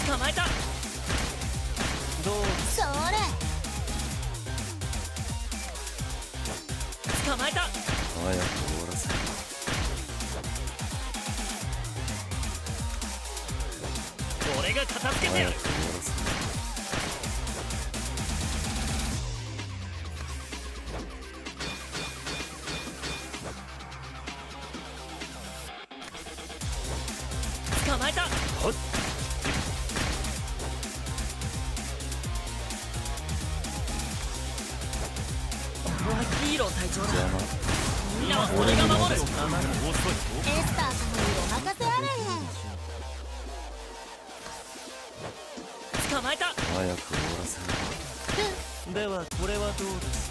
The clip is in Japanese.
捕まえた。どうそれ捕まえた。 早く終わらせ。 俺が片付けてやる。 早く終わらせ。 捕まえた。 はっ。 ここはヒーロー隊長だ。 邪魔。 みんなは俺が守る。 エスター様にお任せあれ。 捕まえた。 早く終わらせ。 ではこれはどうです。